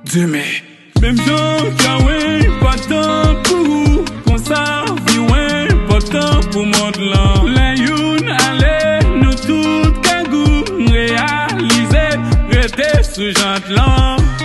Demain. Même gens qui ouais, pas tant pour vous. Qu'on ça, vie ouais, pas tant pour monde là. La youn, allez, nous tout kagou. Réaliser, rester sous jante là.